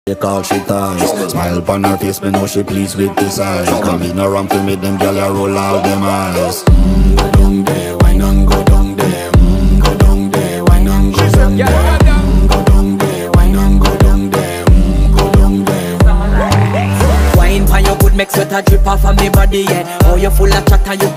She call she ties. Smile upon her face, me know she pleased with this eyes. Come in around to meet them girl, ya roll out them eyes. Go down there, wine and go down there. Go down there, wine and go down there. Go down there, wine and go down there. Go down there. Wine for your good make sweat a drip off of me body, yeah. Oh, you full of chat and you